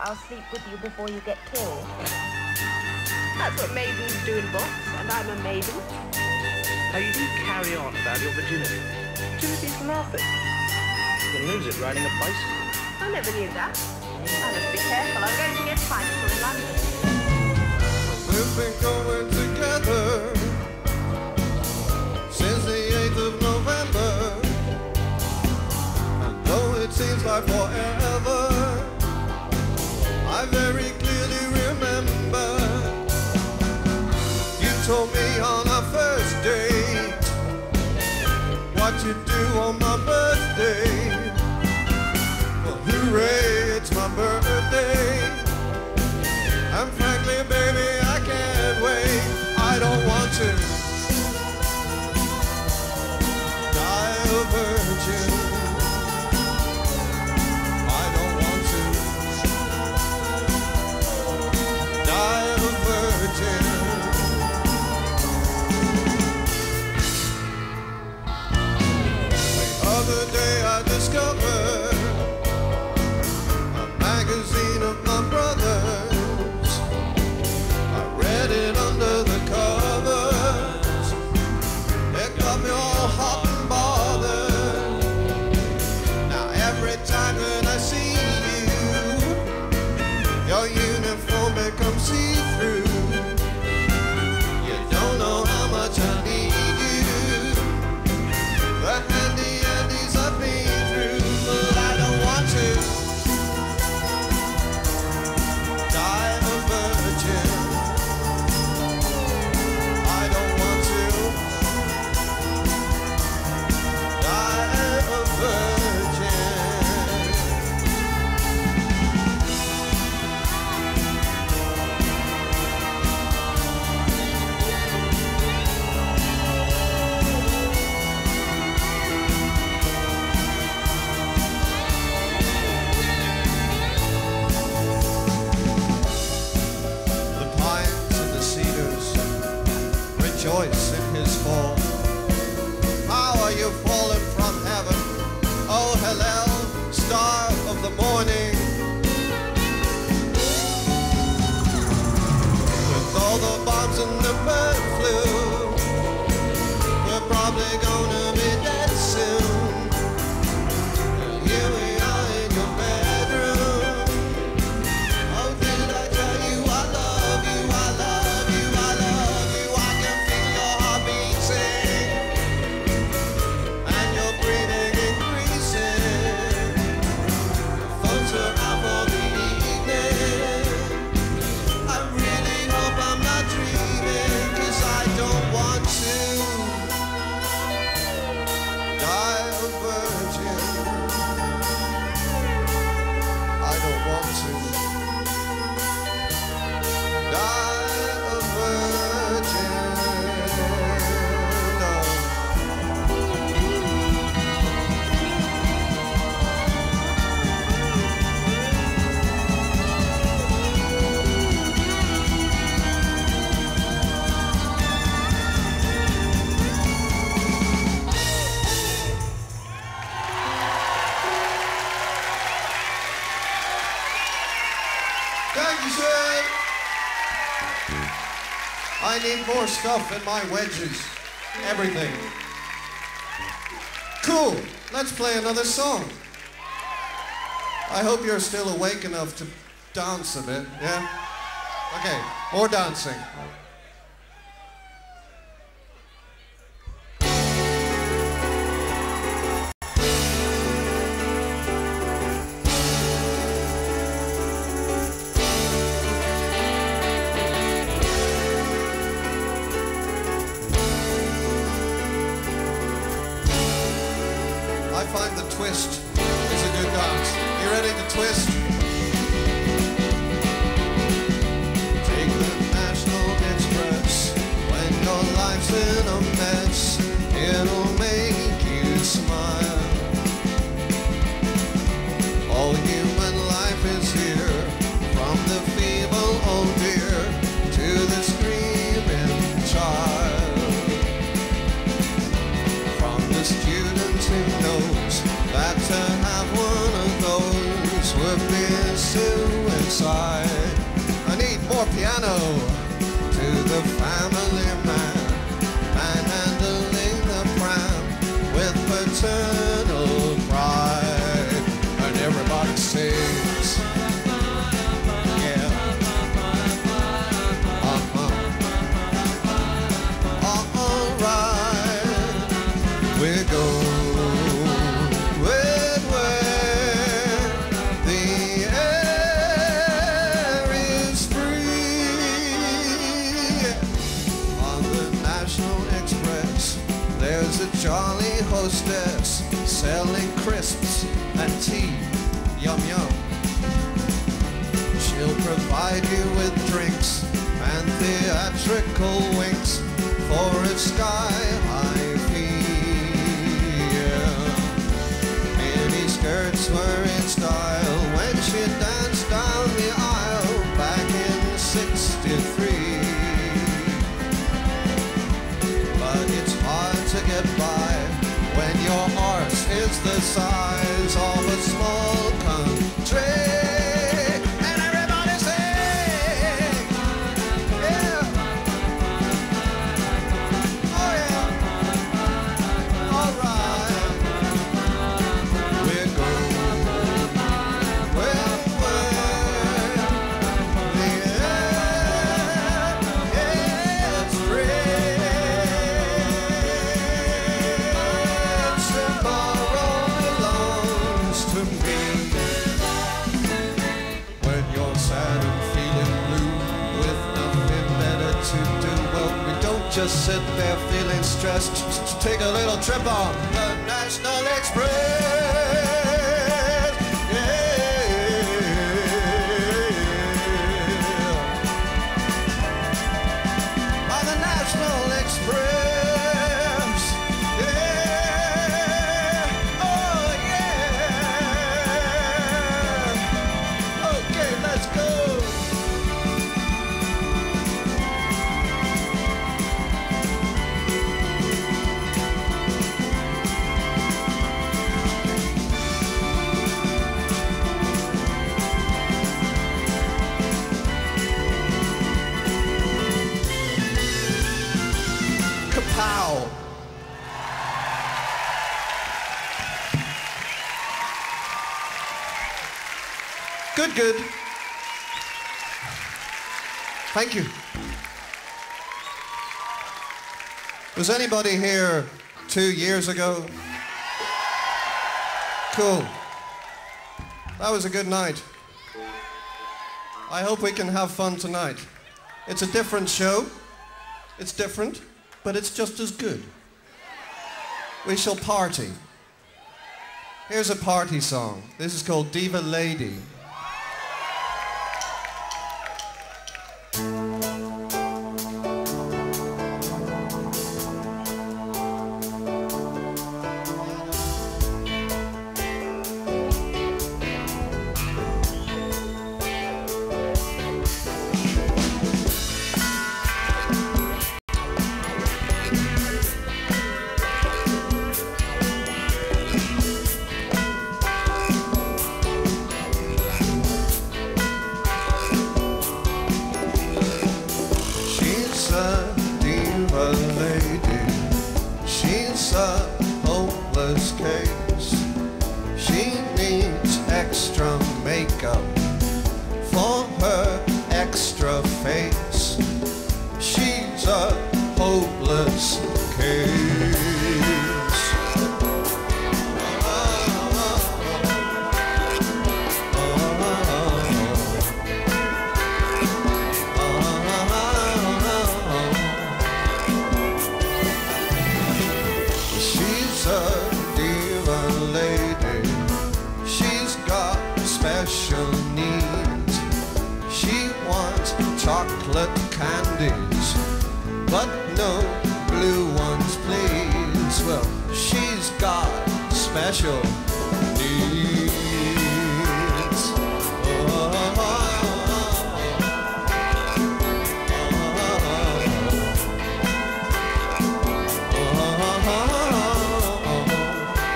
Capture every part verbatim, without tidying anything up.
I'll sleep with you before you get killed. That's what maidens do in box, and I'm a maiden. Now you do carry on about your virginity. Virginity's nothing. You can lose it riding a bicycle. I never knew that. I must be careful. I'm going to get bicycle in London. We've been going together since the eighth of November, and though it seems like forever, I very clearly remember you told me on our first date what you do on my birthday. Well, hooray, it's my birthday, and frankly, baby, I can't wait. I don't want to die a virgin. I don't want to die a virgin. The other day I discovered a magazine of my brother's. I read it under the covers. It got me all hot and bothered. Now every time that I see you, your uniform becomes see-through. You don't know how much I need you. The handy andies I've been through, but I don't want to die a virgin. I don't want to die a virgin. The pines and the cedars rejoice in his fall. How are you fallen from heaven, oh Hallel, star of the morning? With all the bombs and the bird flu, we're probably gonna be dead soon. And here we are in your bedroom. Oh, did I tell you I love you, I love you, I love you. I can feel your heart beating and your breathing increasing. Folks are out for the evening. I really hope I'm not dreaming, 'cause I don't want to die a virgin. I don't want to die a virgin. No. Thank you, sir. I need more stuff in my wedges. Everything. Cool. Let's play another song. I hope you're still awake enough to dance a bit, yeah? Okay, more dancing. I find the twist is a good dance. You ready to twist? Take the National Express when your life's in a mess. It'll make you smile. All human life is here, from the feeble old dear to the screaming child. From the student who knows that to have one of those would be suicide. side. I need more piano to the family man, manhandling the pram with paternal pride. And everybody sings, yeah. Uh-huh. All right, we're going. Jolly hostess selling crisps and tea, yum yum. She'll provide you with drinks and theatrical winks for a sky-high fee. Yeah. Mini skirts were in style when she danced down the aisle back in sixty-three. But it's hard to get by when your arse is the size of a small country. And everybody sing, yeah. Oh yeah, all right. We're going where, where the air is free. Just sit there feeling stressed. Take a little trip on the National Express. Yeah. On the National Express. Yeah. Oh yeah. Okay, let's go. Kapow! Good, good. Thank you. Was anybody here two years ago? Cool. That was a good night. I hope we can have fun tonight. It's a different show. It's different, but it's just as good. We shall party. Here's a party song. This is called Diva Lady.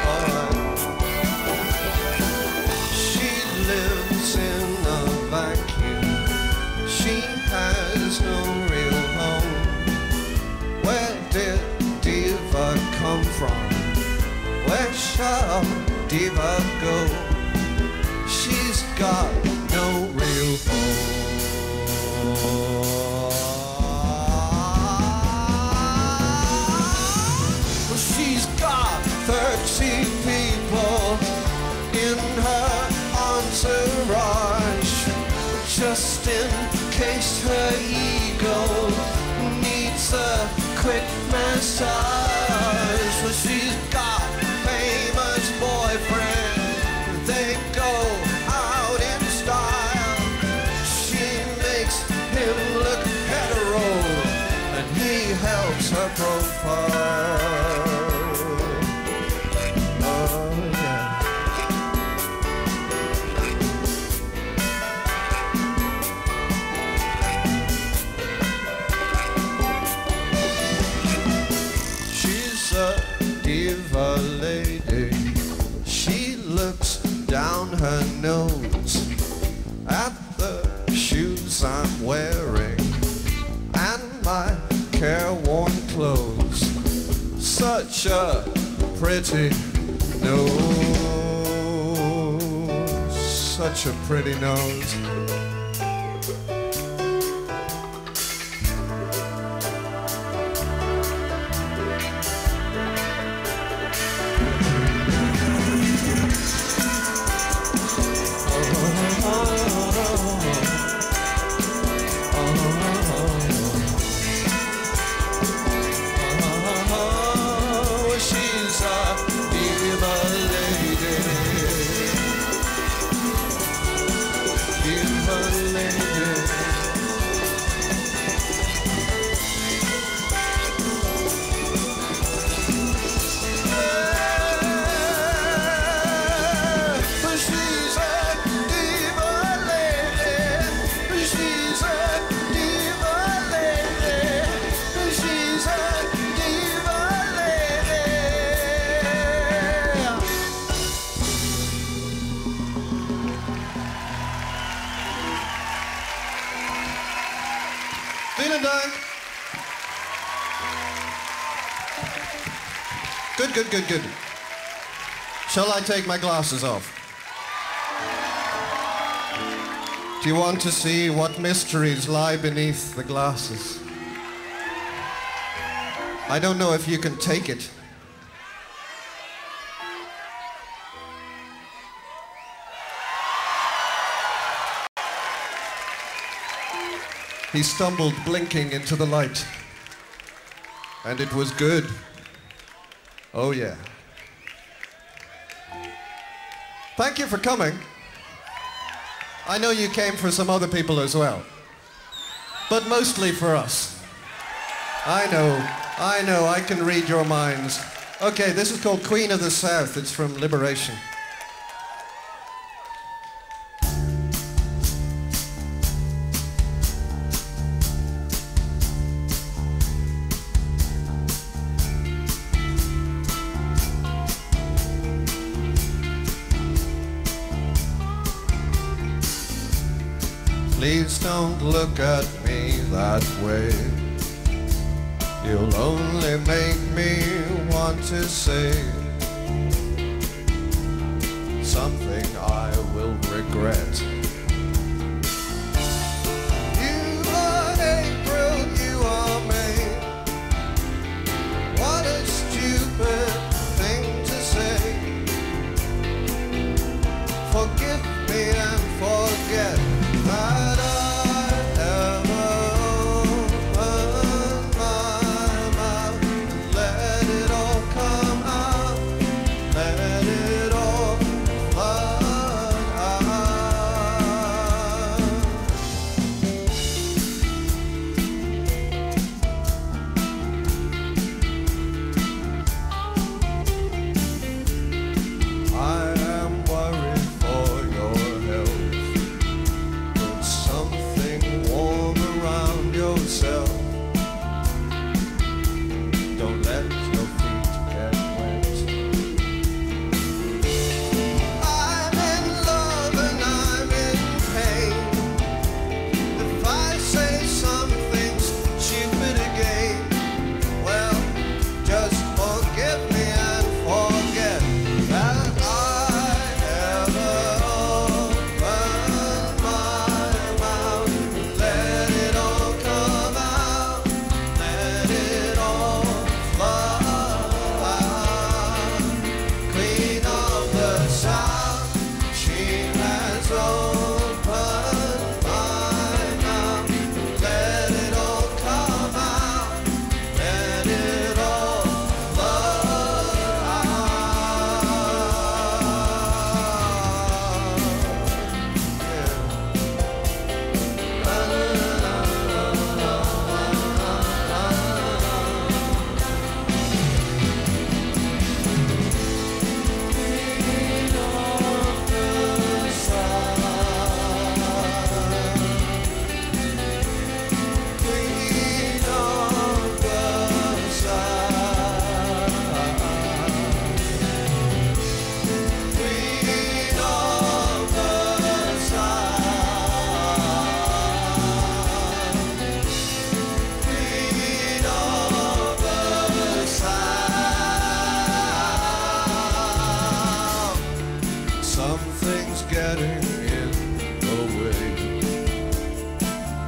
Back just in case her ego needs a quick massage. Well, she's got a famous boyfriend, they go out in style. She makes him look hetero, and he helps her profile. Oh yeah. She's a diva lady. She looks down her nose at the shoes I'm wearing and my careworn clothes. Such a pretty nose, such a pretty nose. Good, good, good, good. Shall I take my glasses off? Do you want to see what mysteries lie beneath the glasses? I don't know if you can take it. He stumbled blinking into the light. And it was good. Oh yeah. Thank you for coming. I know you came for some other people as well, but mostly for us. I know, I know, I can read your minds. Okay, this is called Queen of the South. It's from Liberation. Please don't look at me that way. You'll only make me want to say something I will regret. You are April, you are May. What a stupid thing to say. Forgive me and forget that I ever opened my mouth. Let it all come out. Let it all flood out.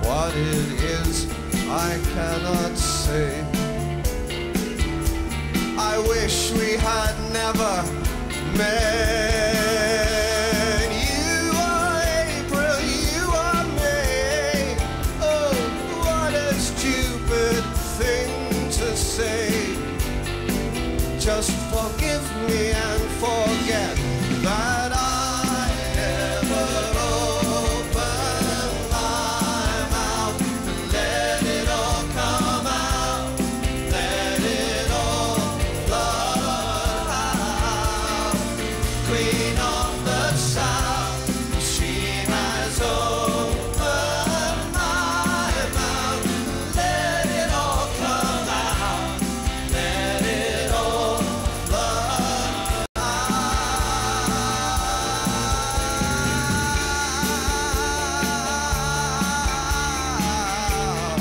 What it is, I cannot say. I wish we had never met. You are April, you are May. Oh, what a stupid thing to say. Just forgive me and forget that I never opened my mouth and let it all come out, let it all flood out. Queen of the South, she has opened my mouth, let it all come out, let it all flood out.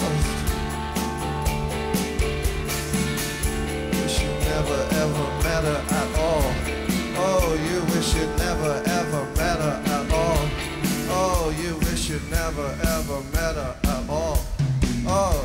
Wish you never ever met her at all. Oh, you wish you'd never ever met her at all. Oh, you wish you'd never ever met her at all. Oh.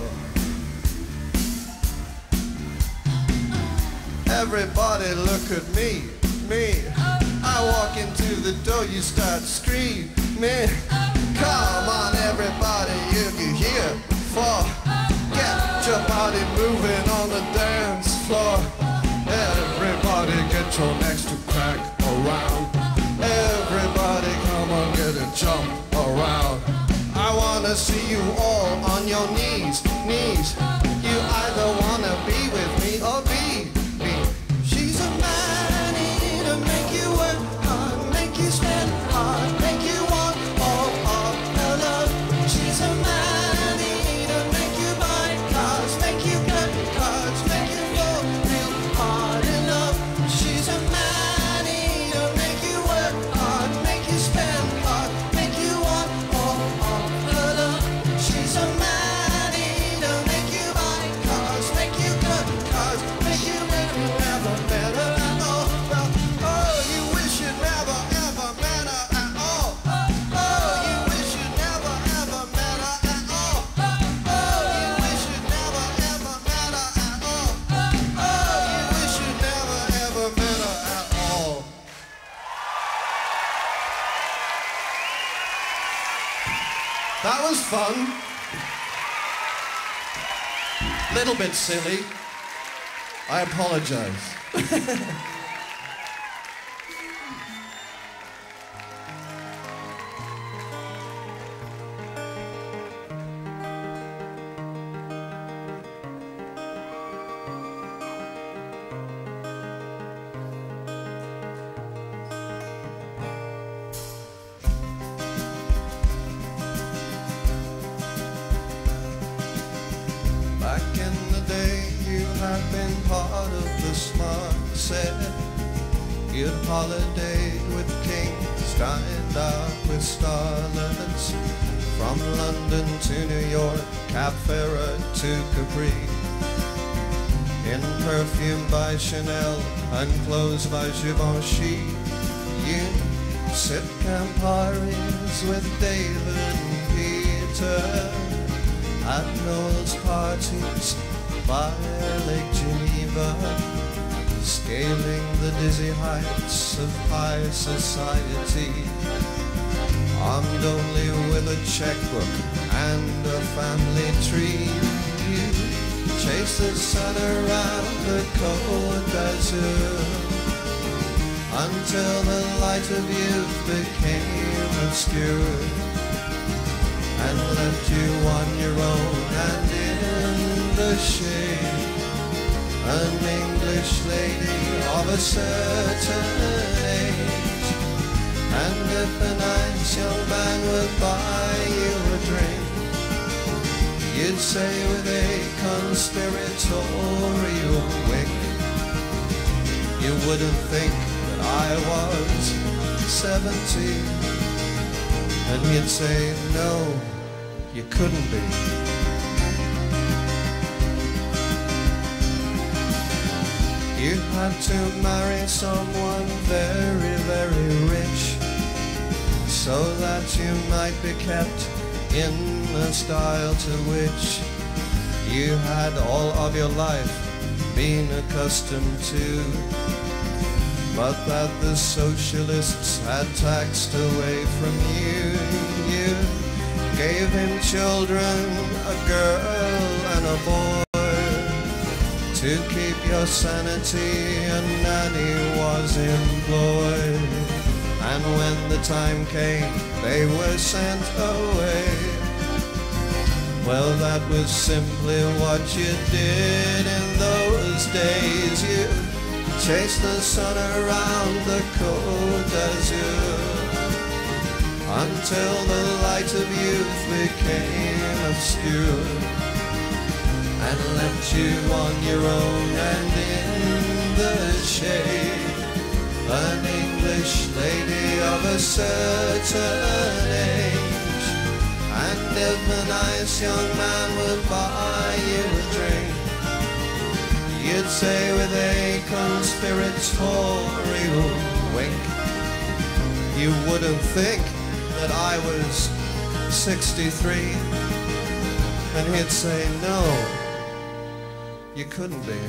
Everybody look at me, me. I walk into the door, you start screaming. Come on everybody, you can hear for. Get your body moving on the dance floor. Everybody get your necks to crack around. Everybody come on, get a jump around. I wanna see you all on your knees, knees. You either wanna be with me or be me. She's a man-eater, make you work hard, make you spend hard, make you want all of her love. She's a man-eater, make you buy cars, make you cut cards, make you fall real hard in love. She's a man-eater, make you work hard, make you spend hard, make you want all of her love. She's a man-eater, make you buy cars, make you cut cards, make you never, never met her at all. Well, oh, you wish you never ever met her at all. Oh, you wish you never ever met her at all. Oh, you wish you never ever met her at all. Oh, you wish you never ever met her at all. That was fun. Little bit silly. I apologize. Back in the day, you had been part of the smart set. You'd holidayed with kings, dined out with starlets. From London to New York, Cap Ferret to Capri. In perfume by Chanel and clothes by Givenchy. You sip Camparis with David and Peter. At Noel's parties by Lake Geneva, scaling the dizzy heights of high society, armed only with a checkbook and a family tree. You chase the sun around the Côte d'Azur until the light of youth became obscured and left you on your own and in the shade, an English lady of a certain age. And if a nice young man would buy you a drink, you'd say with a conspiratorial wink, you wouldn't think that I was seventeen. And you'd say, no, you couldn't be. You had to marry someone very, very rich, so that you might be kept in a style to which you had all of your life been accustomed to, but that the socialists had taxed away from you. You gave him children, a girl and a boy. To keep your sanity, a nanny was employed, and when the time came, they were sent away. Well, that was simply what you did in those days. You chased the sun around the Côte d'Azur until the light of youth became obscure and left you on your own and in the shade, an English lady of a certain age. And if a nice young man would buy you a drink, you'd say with a conspiratorial wink, you wouldn't think that I was sixty-three, and he'd say, no, you couldn't be.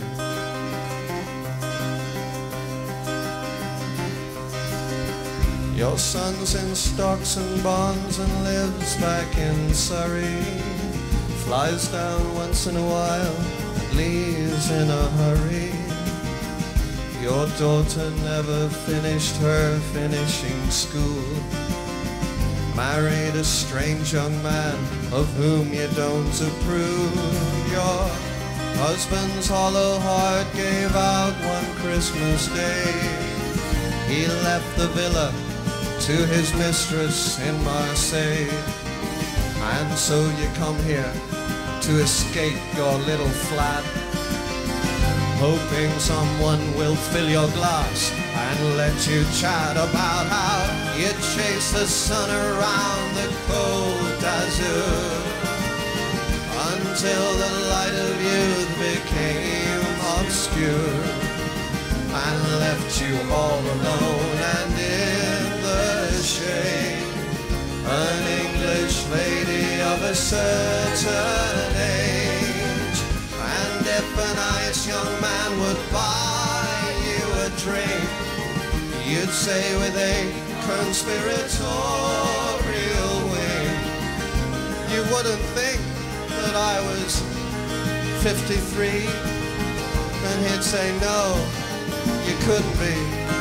Your son's in stocks and bonds and lives back in Surrey, flies down once in a while and leaves in a hurry. Your daughter never finished her finishing school, married a strange young man of whom you don't approve. Your husband's hollow heart gave out one Christmas Day. He left the villa to his mistress in Marseille, and so you come here to escape your little flat, hoping someone will fill your glass and let you chat about how you chase the sun around the Côte d'Azur until the light of youth became obscure and left you all alone and in the shade, an English lady of a certain age. And if a nice young man would buy you a drink, you'd say with a conspiratorial wink, you wouldn't think that I was fifty-three, and he'd say, no, you couldn't be.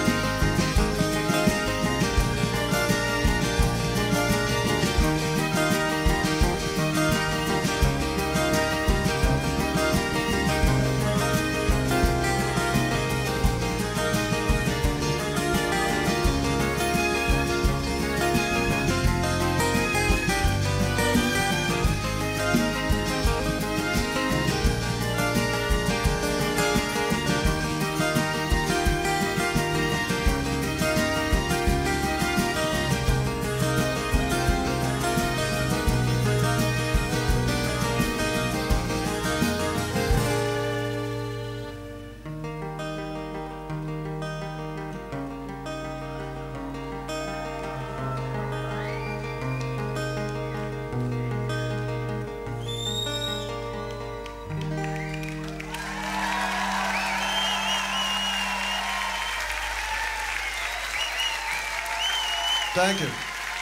Thank you.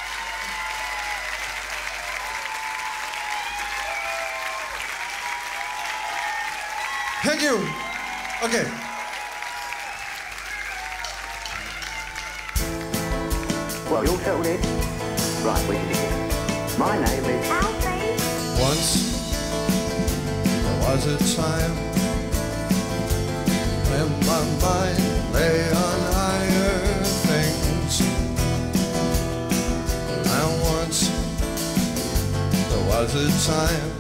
Thank you. Okay. Well, you all settled in? Right, we can begin. My name is Alfie. Once there was a time when my mind lay on higher things, and once there was a time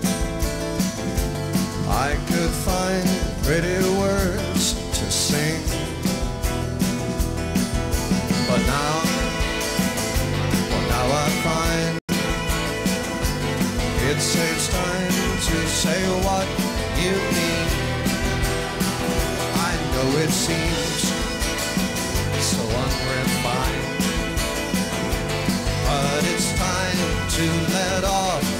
I could find pretty words to sing. But now, well now I find it saves time to say what you mean. I know it seems so unrefined, but it's time to let off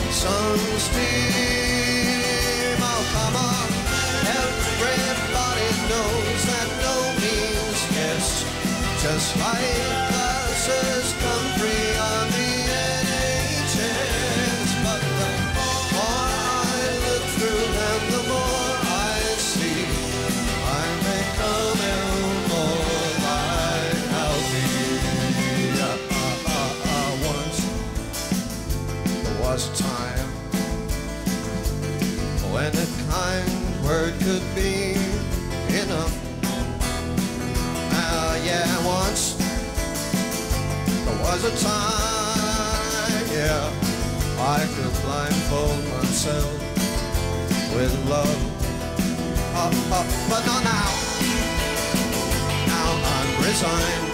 just like buses come free on the N H S. But the more I look through them, the more I see I'm becoming more like Alfie. Uh, uh, uh, uh, once there was a time when a kind word could be enough. Uh, yeah, once there was a time, yeah, I could blindfold myself with love. Uh, uh, but not now. Now I'm resigned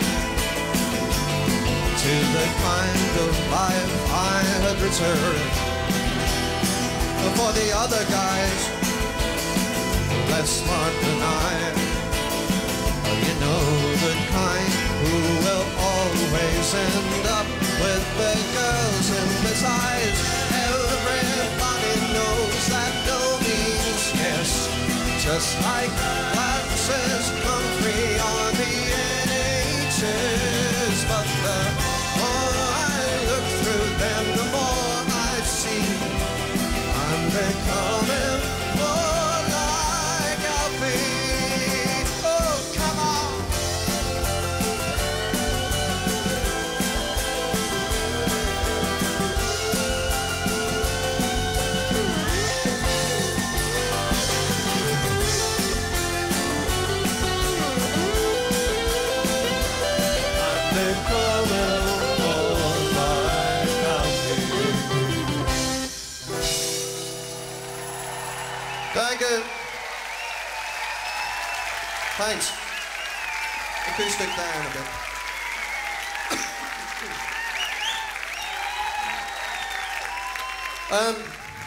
to the kind of life I had reserved for the other guys, less smart than I. Oh, you know, the kind who will always end up with the girls. And besides, everybody knows that no means yes. Just like glasses come free on the N H S. But the more I look through them, the more I see I'm becoming more like Alfie. Oh, come on. I'm becoming more like Alfie. Thank you. Thanks. Acoustic down a bit. um,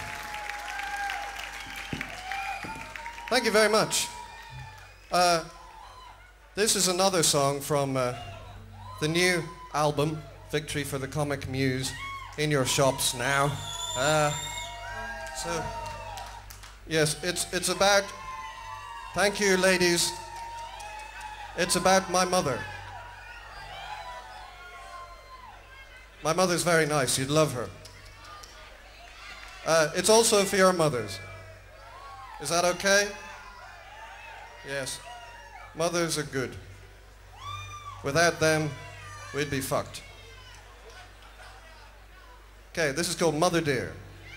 thank you very much. Uh, this is another song from uh, the new album, Victory for the Comic Muse, in your shops now. Uh, so. Yes, it's, it's about, thank you ladies, it's about my mother. My mother's very nice, you'd love her. Uh, it's also for your mothers. Is that okay? Yes, mothers are good. Without them, we'd be fucked. Okay, this is called Mother Dear.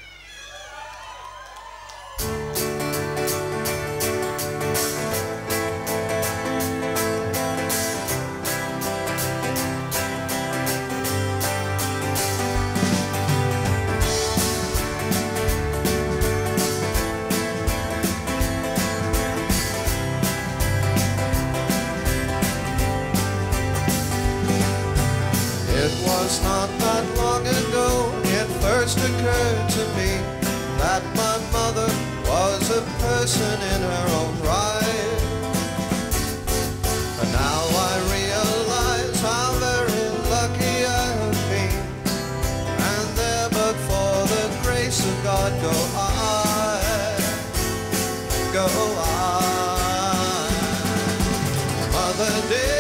It's not that long ago it first occurred to me that my mother was a person in her own right. And now I realize how very lucky I have been, and there but for the grace of God go I, go I. Mother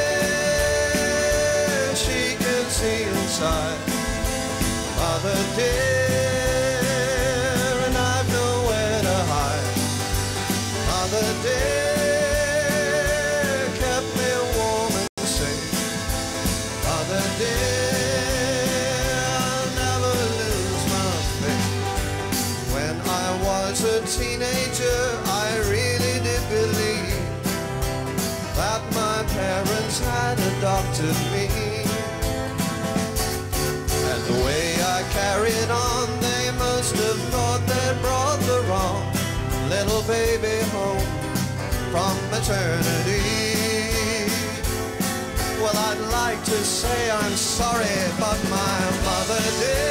dear, she can see inside. Mother dear, and I've nowhere to hide. Mother dear, kept me warm and safe. Mother dear, I'll never lose my faith. When I was a teenager, I really did believe that my parents had adopted me. And the way I carried on, they must have thought they brought the wrong little baby home from maternity. Well, I'd like to say I'm sorry, but my mother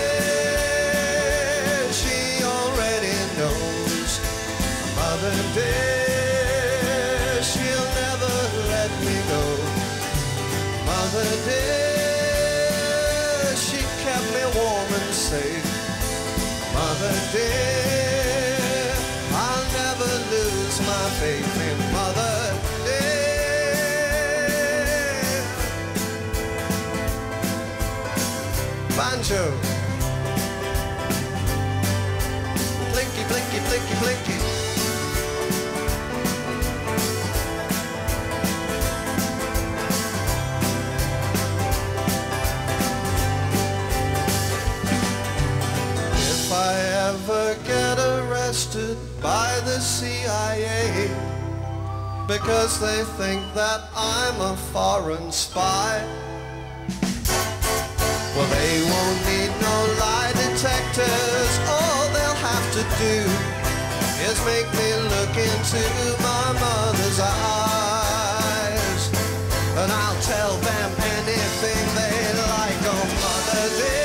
dear, she already knows. Mother dear, she'll never let me go. Mother dear, she kept me warm and safe. Mother dear, I'll never lose my faith in Mother dear. Show. Blinky, blinky, blinky, blinky. If I ever get arrested by the C I A because they think that I'm a foreign spy, well, they won't need no lie detectors. All they'll have to do is make me look into my mother's eyes, and I'll tell them anything they like. Oh, mother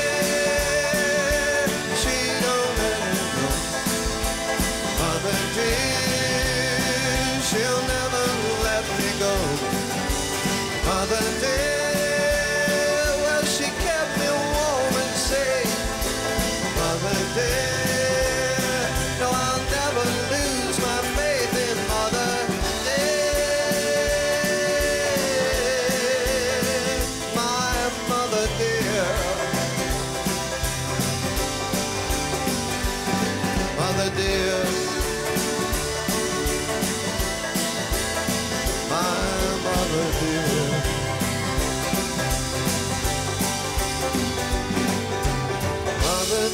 dear, she don't let it go. Mother dear, she'll never let me go. Mother dear, no, I'll never lose my faith in Mother dear, my mother dear. Mother dear, my mother dear. Mother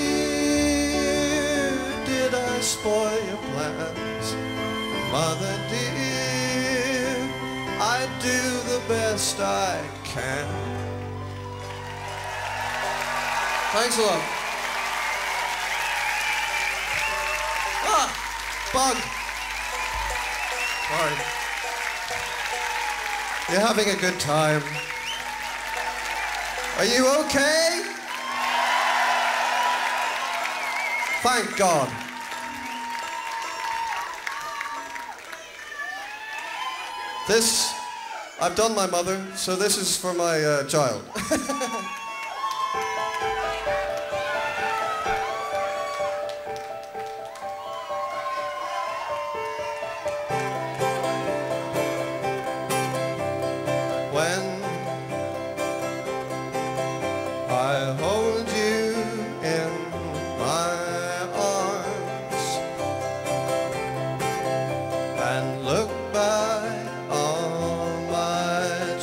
dear, did I spoil your plans? Mother dear, I do the best I can. Thanks a lot. Ah, bug. Sorry. You're having a good time. Are you okay? Thank God. This, I've done my mother, so this is for my uh, child. When I hold you in my arms and look back on my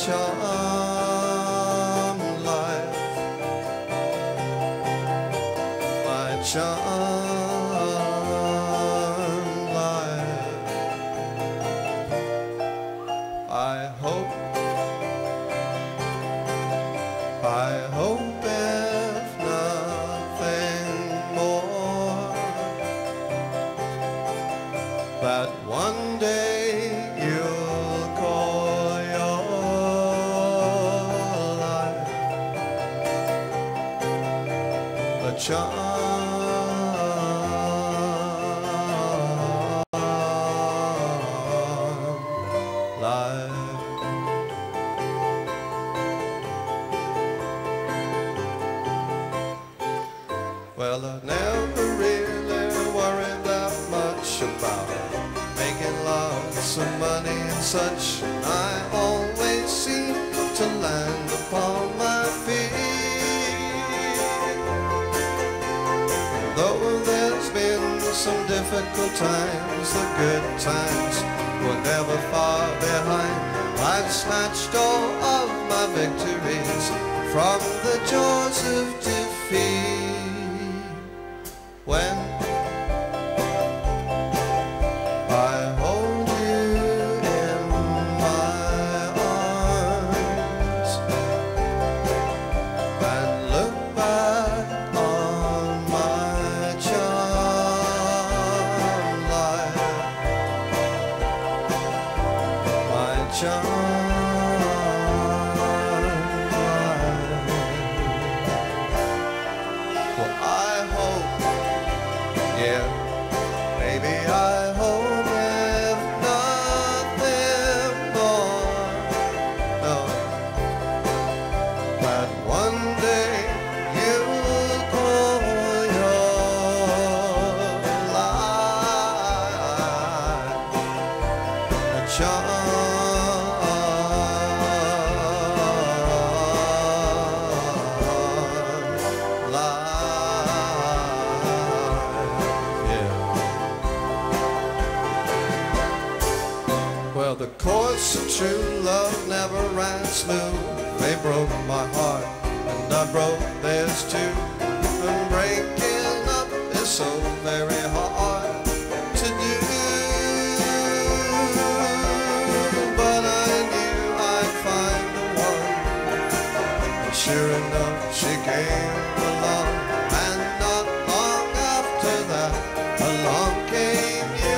charmed life, my charmed life, I hope, I hope if nothing more, that one day you'll call your life a charmed life. Well, I never really worried that much about making lots of money and such. I always seem to land upon my feet. Though there's been some difficult times, the good times were never far behind. I've snatched all of my victories from the jaws of defeat. When I hold you in my arms and look back on my charmed life, my charmed life, well, I hope, yeah, maybe I hope if nothing more, no, that one day you'll call your life a charmed so true love never ran smooth. They broke my heart, and I broke theirs too. And breaking up is so very hard to do. But I knew I'd find the one, and sure enough she came along. And not long after that, along came you.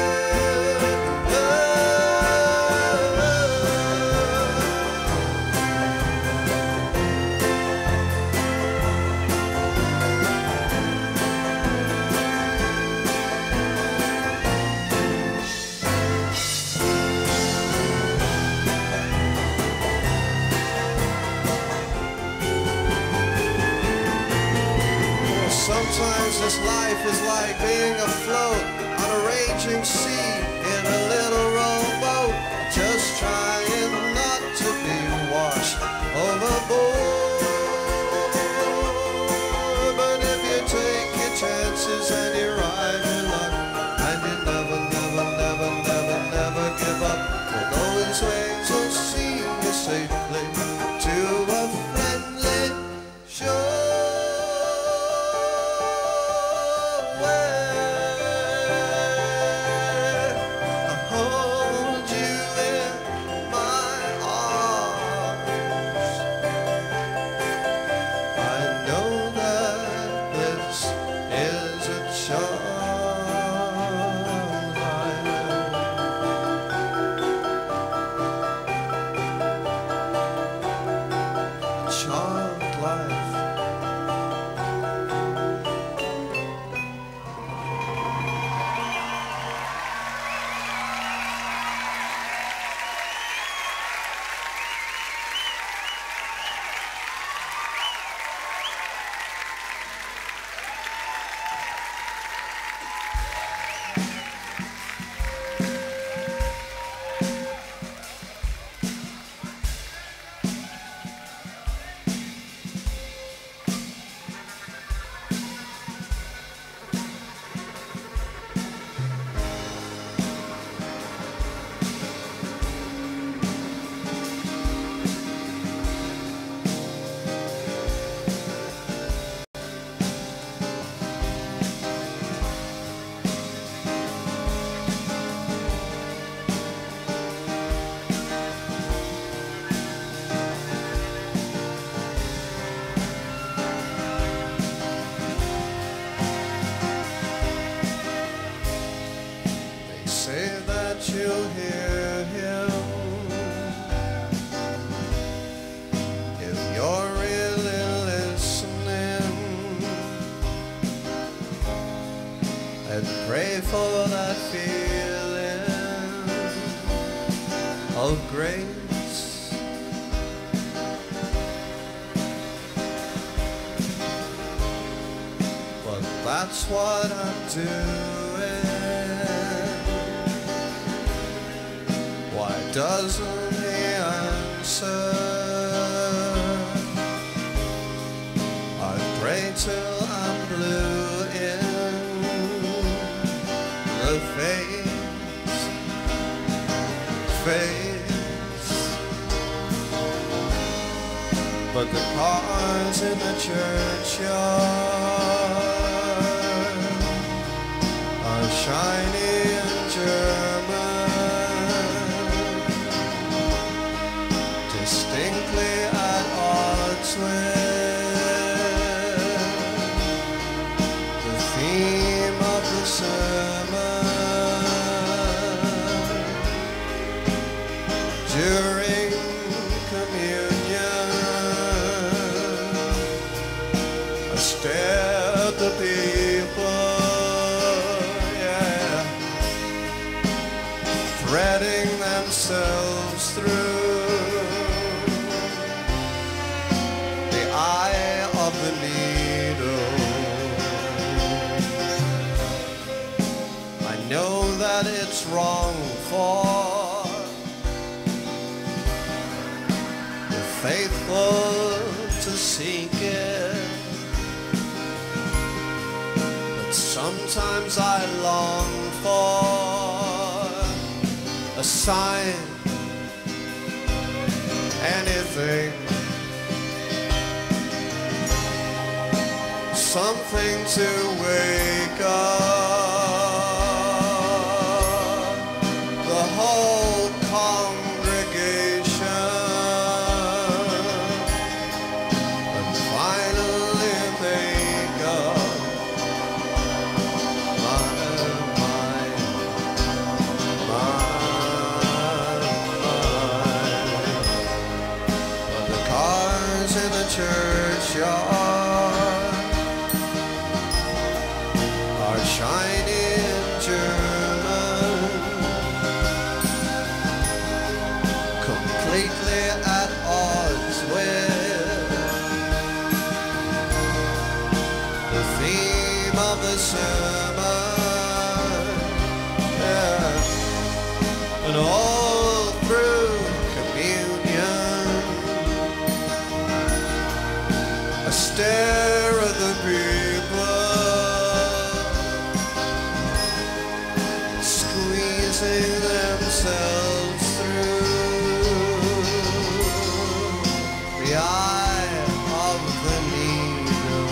Sometimes this life is like being afloat on a raging sea in a little rowboat, just trying not to be washed overboard. But if you take your chances and you ride your luck, and you never, never, never, never, never give up, well, those waves will see you safely to a friendly shore. You'll hear him if you're really listening, and pray for that feeling of grace. But that's what I'm doing. Why doesn't he answer? I pray till I'm blue in the face, face. But the cars in the churchyard are shiny and German, distinctly at odds with the theme of the sermon during communion. I stare at the people, yeah, threading themselves through of the needle. I know that it's wrong for the faithful to seek it, but sometimes I long for a sign anything, something to wake up the whole congregation and finally make up my mind, my mind. But the cars in the churchyard are shining German, completely at odds with the theme of the sermon, yeah. And all through communion I stare at the people squeezing themselves through the eye of the needle.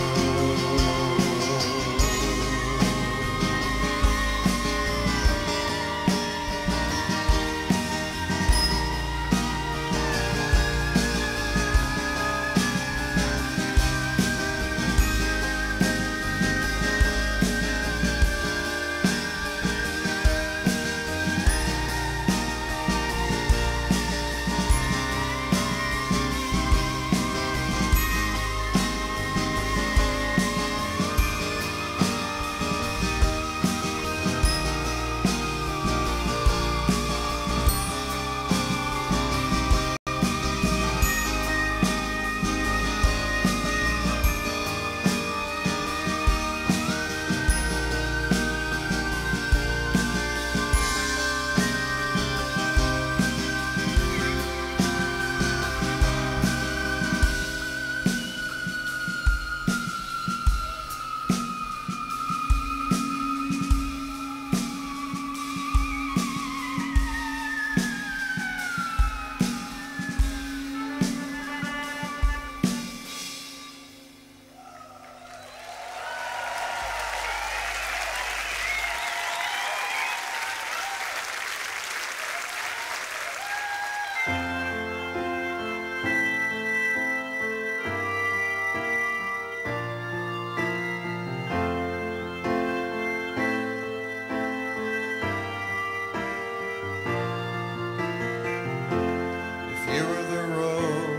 If you were the road,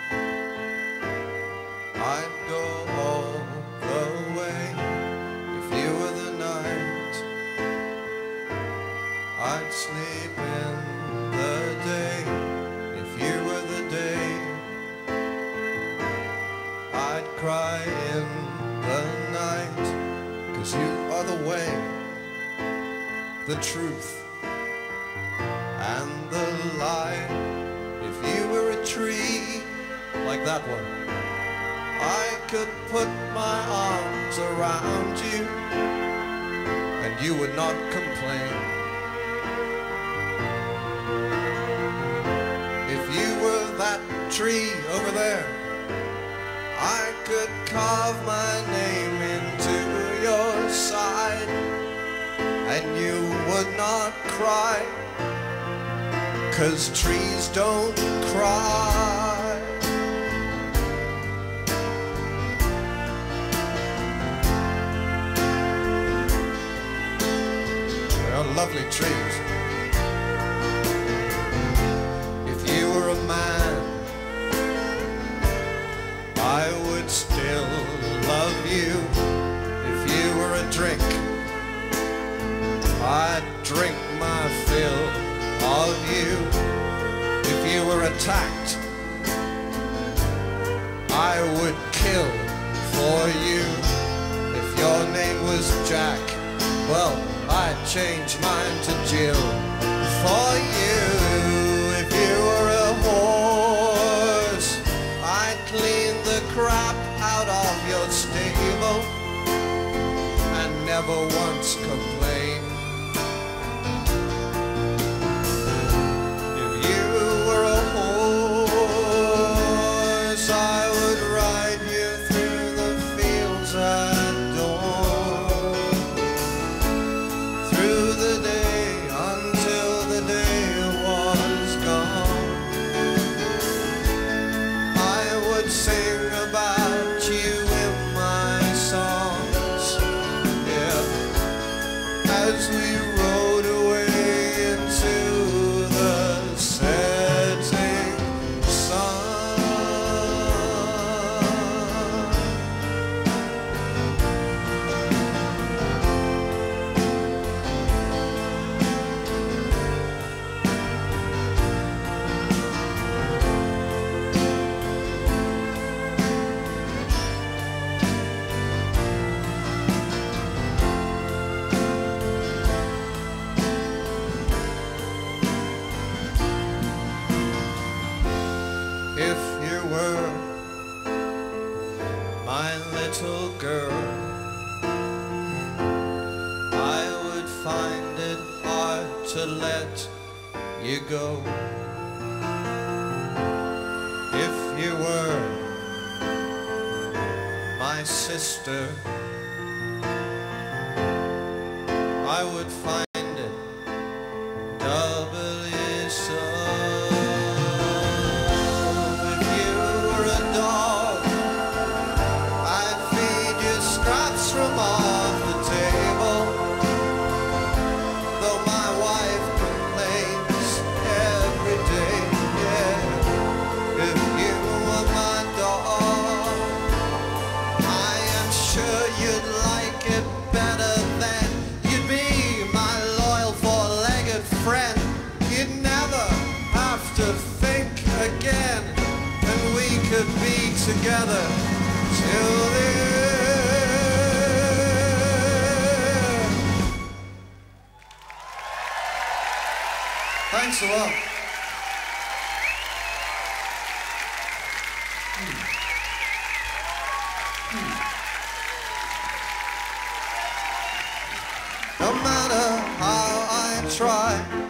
I'd go all the way. If you were the night, I'd sleep in the day. If you were the day, I'd cry in the night. 'Cause you are the way, the truth, and the light. If you were a tree, like that one, I could put my arms around you and you would not complain. If you were that tree over there, I could carve my name into your side and you would not cry. 'Cause trees don't cry. They're lovely trees. If you were a man, I would still love you. If you were a drink, I'd drink my fill of you. If you were attacked, I would kill for you. If your name was Jack, well, I'd change mine to Jill for you. If you were a horse, I'd clean the crap out of your stable and never once complain. If you were a horse, as we rode away into the setting sun. If you were my little girl, I would find it hard to let you go. If you were my sister, I would find it doubly so. If you were a dog, I'd feed you scraps from off the table. Though my wife complains every day, yeah. If you were my dog, I am sure you'd like it better than you'd be my loyal four-legged friend. You'd never have to think again, and we could be together till the end. Thanks a lot. No matter how I try,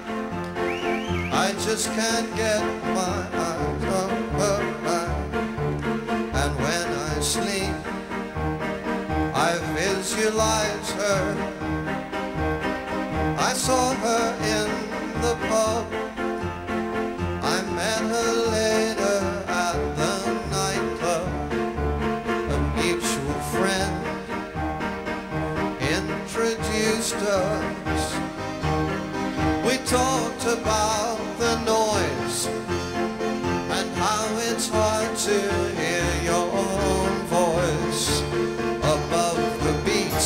I just can't get my eyes off her back. And when I sleep, I visualize her. I saw her in the pub. I met her later at the nightclub. A mutual friend introduced us. We talked about the noise and how it's hard to hear your own voice above the beat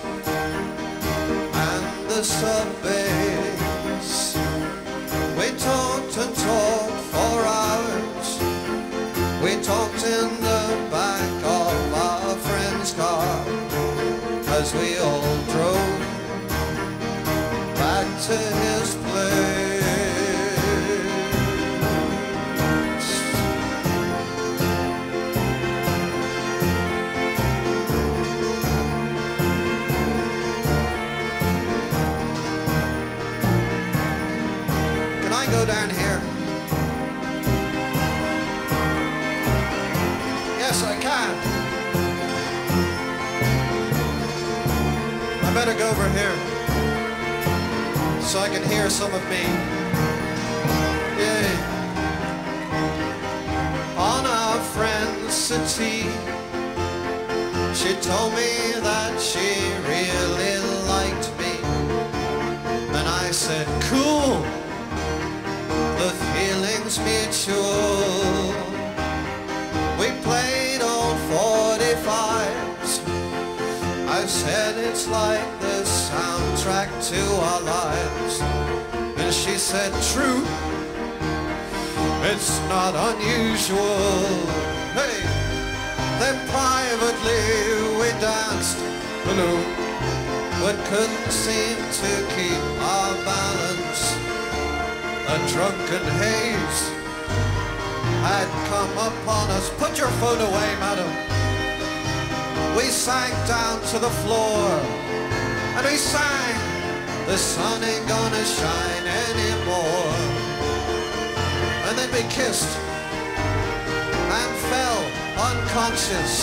and the sub bass. We talked and talked for hours. We talked in the back of our friend's car as we all drove back to his place. Can I go down here? Yes, I can. I better go over here so I can hear some of me. Yeah. On our friend's settee, she told me that she really liked me. And I said, cool, the feeling's mutual. We played old forty-fives. I said it's like the soundtrack to our lives. And she said, true, it's not unusual. Hey, then privately we danced, hello, but couldn't seem to keep our balance. A drunken haze had come upon us. Put your phone away, madam. We sank down to the floor, and we sang, the sun ain't gonna shine anymore. And then we kissed and fell unconscious.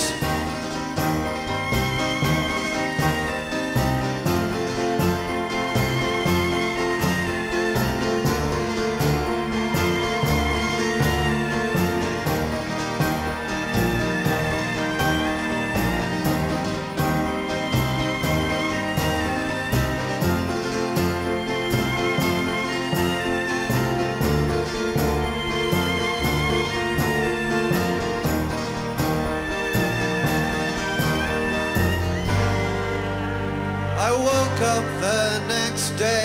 up the next day,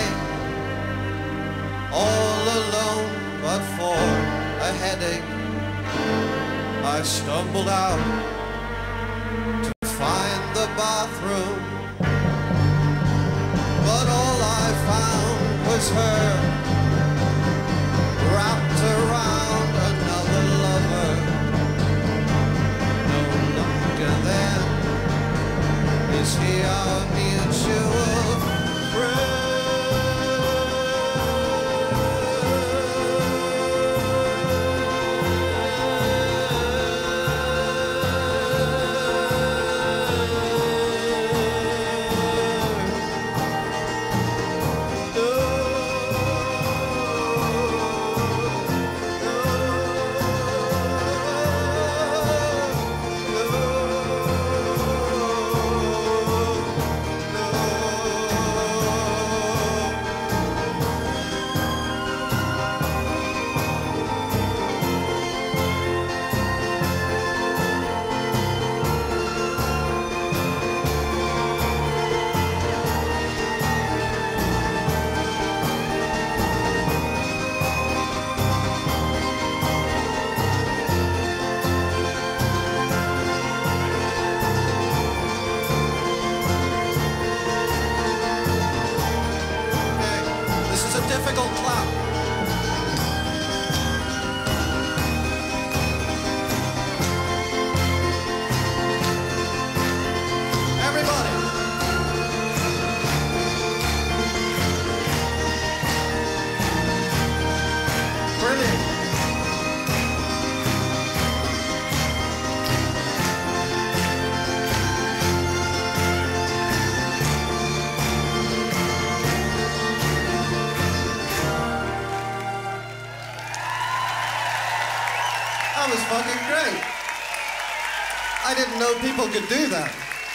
all alone but for a headache. I stumbled out to find the bathroom, but all I found was her wrapped around another lover. No longer then is he our mutual friend. Difficult clap. Everybody. Brilliant. That was fucking great. I didn't know people could do that.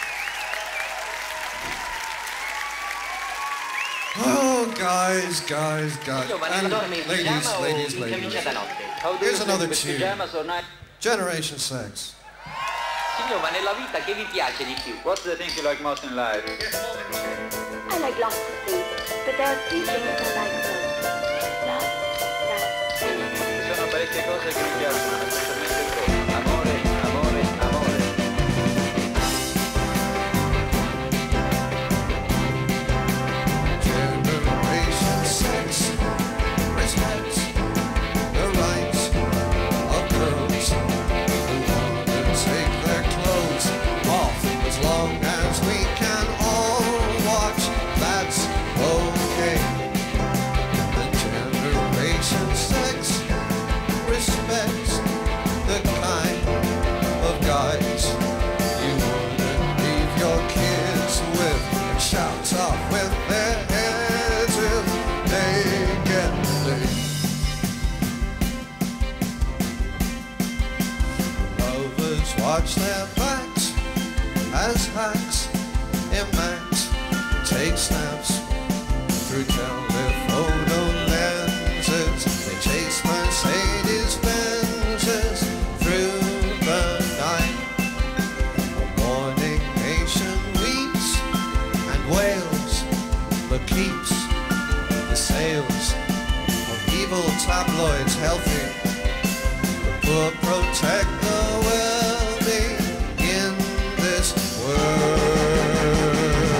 Oh, guys, guys, guys. And ladies, ladies, ladies. Here's another tune. Generation Sex. Signor, ma nella vita che vi piace di più? What's the thing you like most in life? I like lots of things, but there are three things I like most. Love, love, and Ci sono parecchie cose che mi piacciono, specialmente tre. Amore, amore, amore. Generation Sex respects the rights of girls who want to take their clothes off as long as we can all watch. That's okay. The Generation Sex respects the kind of guys you wouldn't leave your kids with and shout off with their heads if they get laid. Lovers watch their backs as hacks enact, take snaps through telephoto lenses. They chase Mercedes Benzes through the night. A morning nation weeps and wails, but keeps the sales of evil tabloids healthy. The poor protect the wealthy in this world.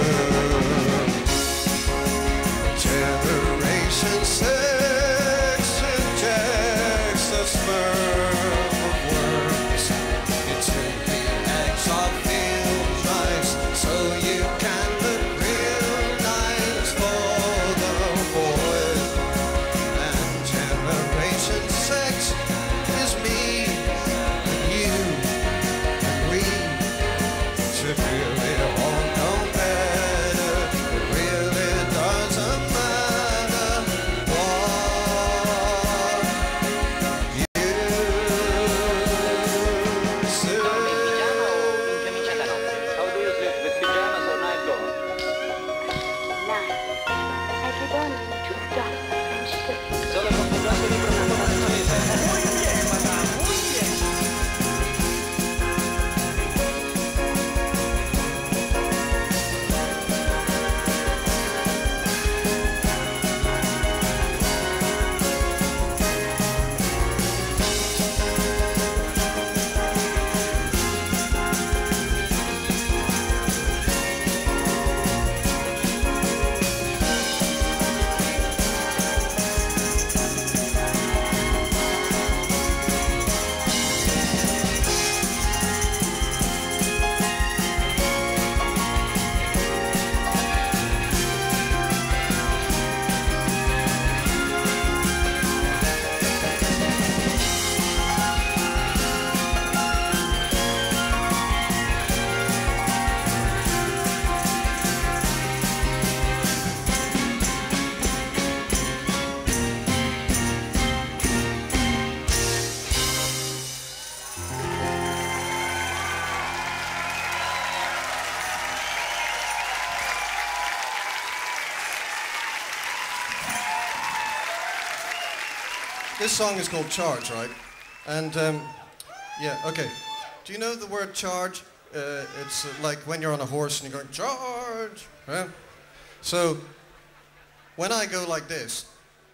Generation Sex injects the sperm of worms into the eggs of field rice, so you can look real nice for the boys. And Generation Sex is me and you and we should really all know better. It really doesn't matter what you say. Dormi in pigiama o in camicia da notte? How do you sleep, with pajamas or night gown? nice. Every morning to start French cooking. Solo con un glasso di profumo francese. Muy bien, madame, muy bien. this song is called Charge, right? And, um, yeah, okay. Do you know the word charge? Uh, it's uh, like when you're on a horse and you're going, charge, right? So, when I go like this,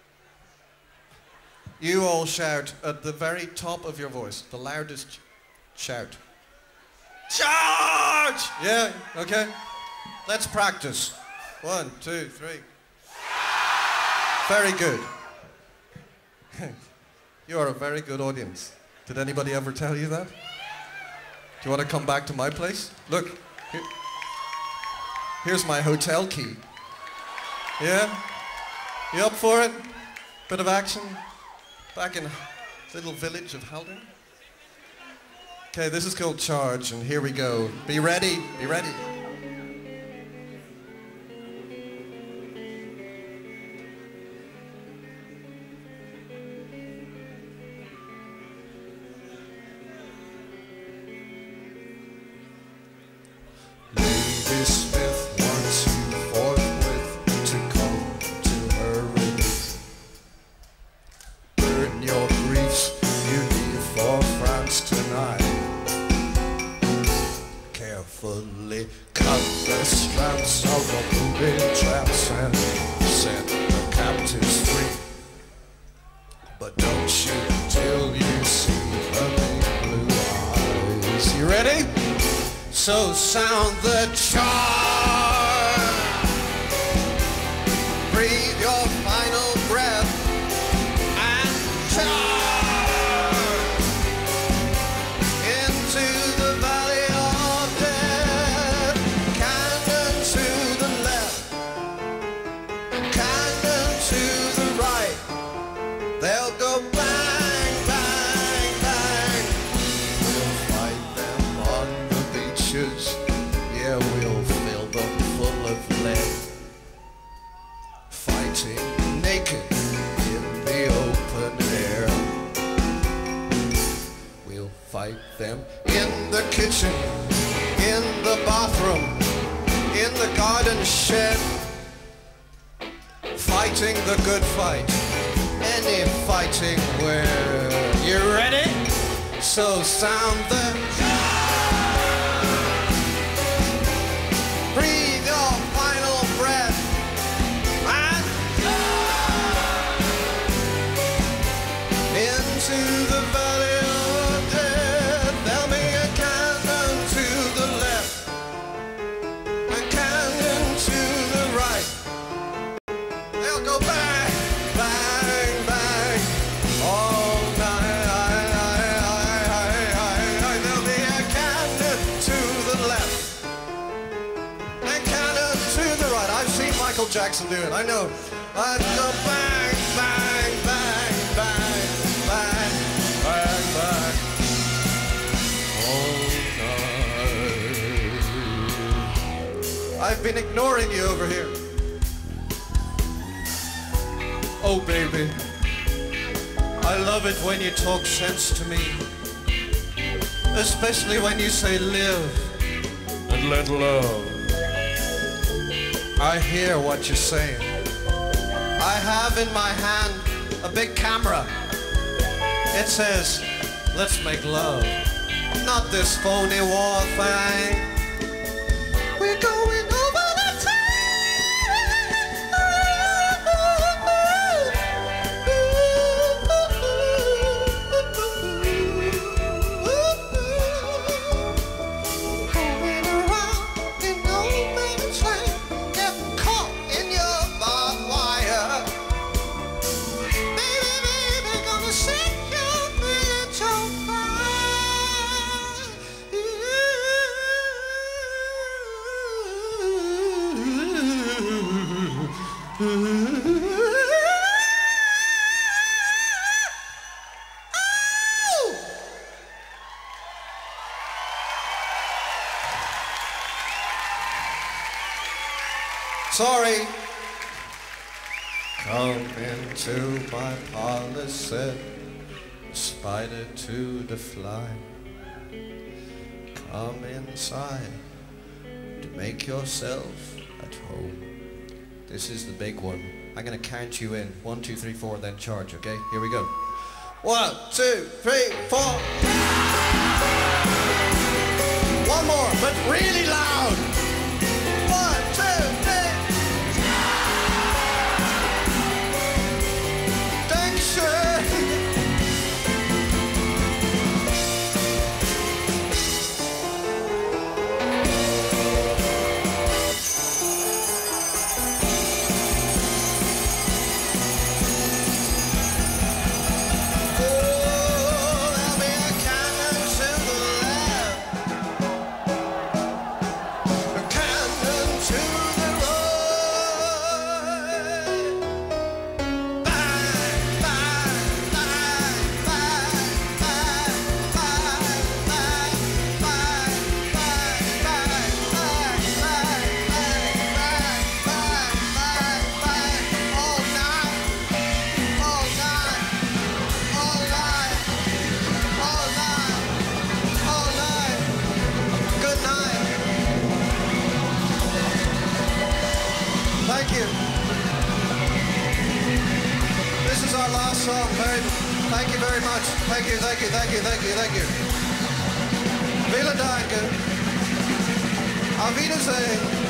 you all shout at the very top of your voice, the loudest ch shout. Charge! Yeah, okay. Let's practice. One, two, three. Very good. You are a very good audience. Did anybody ever tell you that? Do you want to come back to my place? Look, here, here's my hotel key. Yeah? You up for it? Bit of action? Back in the little village of Haldern? Okay, this is called Charge, and here we go. Be ready, be ready. Lady Smith wants you forthwith to come to her relief. Burn your griefs, you leave for France tonight. Carefully cut the straps of the moving traps and set the captives free. But don't shoot till you see her big blue eyes. You ready? So sound the charge. Breathe your final breath and charge into the valley of death. Cannon to the left, cannon to the right. They'll go bang, bang, bang. We'll fight them on the beaches. Yeah, we'll fill them full of lead. Fighting naked in the open air. We'll fight them in the kitchen, in the bathroom, in the garden shed. Fighting the good fight, any fighting where. You ready? So sound the charge. Breathe your final breath and charge into the valley of death. There'll be a cannon to the left, a cannon to the right. They'll go bang, bang, bang all night. There'll be a cannon to the left, a cannon to the right. I've seen Michael Jackson do it, I know. I'd go bang, bang, bang, bang, bang, bang, bang all night. I've been ignoring you over here. Oh baby, I love it when you talk sense to me, especially when you say live and let love. I hear what you're saying. I have in my hand a big camera. It says, let's make love, not this phony war thing. We're going over the top. Going around in open train, getting caught in your barbed wire. Baby, baby, gonna set your village on fire. Sorry. Come into my parlor set, spider to the fly. Come inside to make yourself at home. This is the big one. I'm gonna count you in. One, two, three, four, then charge, okay? Here we go. One, two, three, four. One more, but really loud. One, two, three. Dankeschön. Thank you. This is our last song. Very, thank you very much. Thank you, thank you, thank you, thank you, thank you. Vielen Dank. Auf Wiedersehen.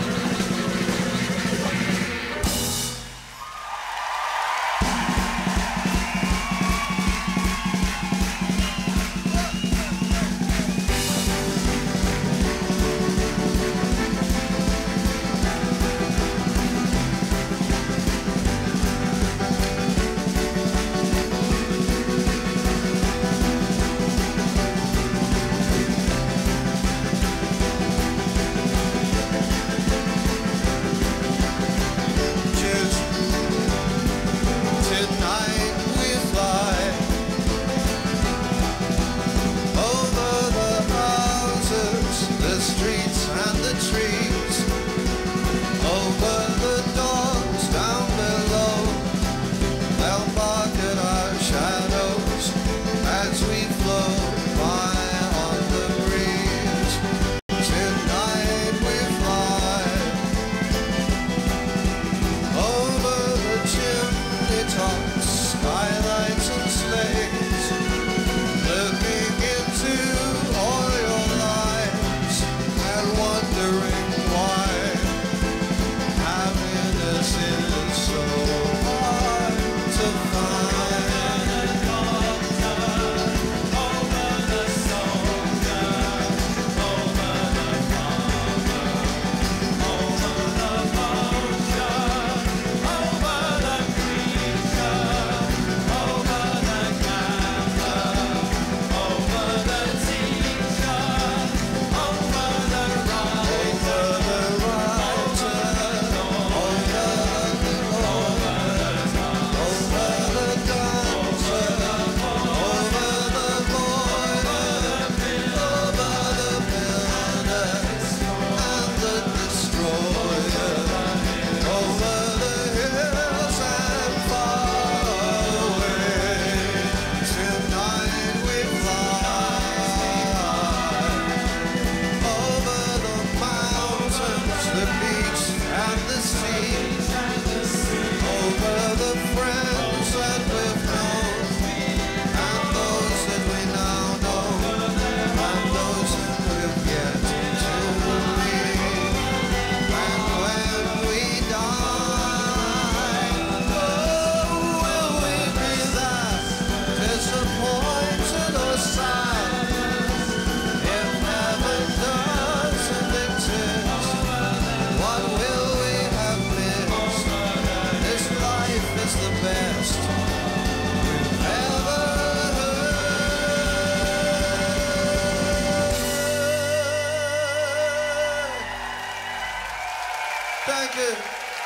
Thank you.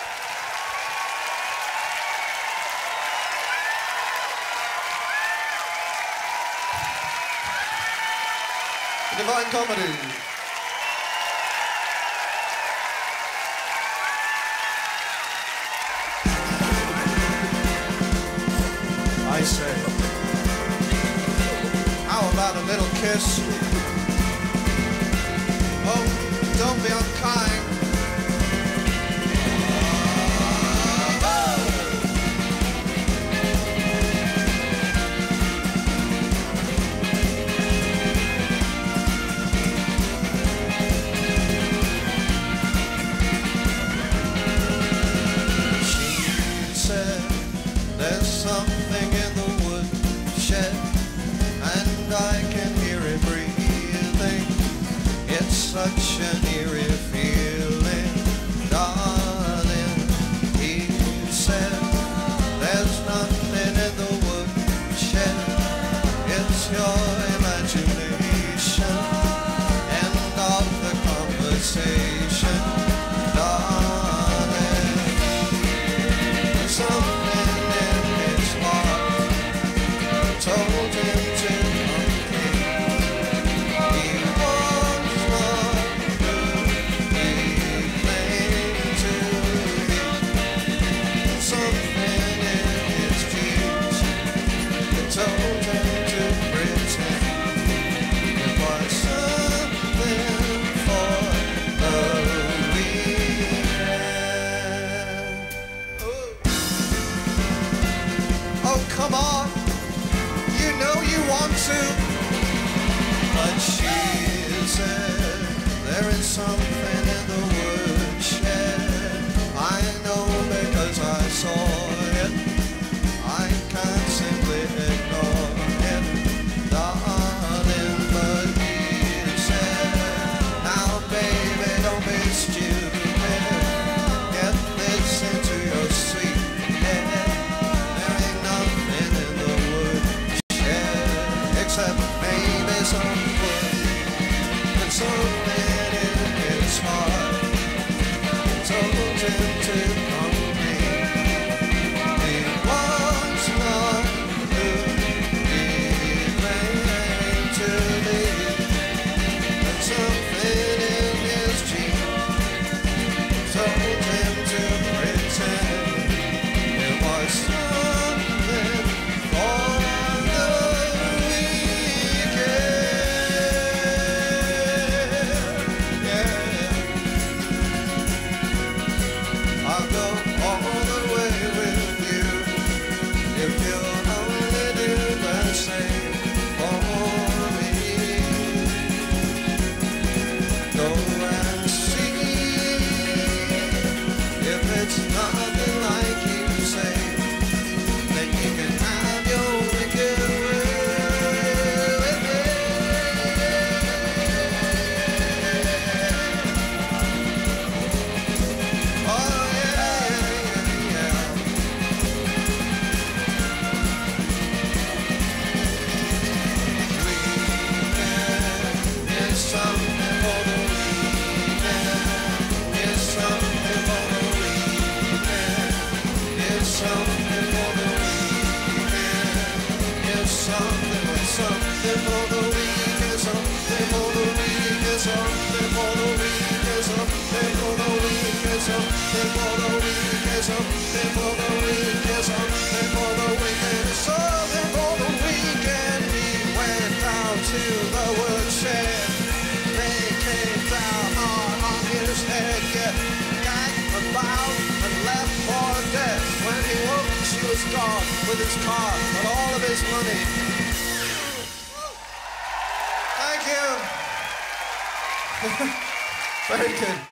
Divine Comedy. I say, how about a little kiss? Oh, don't be unkind. something in the woodshed, and I can hear it breathing. It's such an eerie feeling, darling. He said, there's nothing in the woodshed. It's your imagination. End of the conversation, darling. Something in his heart told him to come clean. He was not really plain to me. Something in his dreams that told him to pretend it was something for the weekend. Oh. Oh, come on, you know you want to. But she said, there is something in the woodshed. I know because I saw it. I can't simply ignore it, darling. But he said, now baby, don't be stupid. Get this into your sweet head. There ain't nothing in the woodshed except maybe some wood and something in his heart told him to come clean. He was not who he claimed to be, but something in his jeans told him to pretend it was something for the weekend. Yeah. I'll go all the way with you if you'll only do the same for me. Go and see if it's nothing like you say, then you can have your wicked way with me. Oh yeah, yeah, yeah. Weekend is something for the weekend. It's something for the weekend. It's something for the weekend. It's something, it's something for the weekend. Something for the weekend. Something for the weekend. Something for the weekend. Something for the weekend. Something for the weekend. Something for the weekend. Something for the weekend. He went down to the woodshed. They came down hard on his head, get gagged about and left for dead. When he woke, she was gone with his car and all of his money. Thank you. Very good.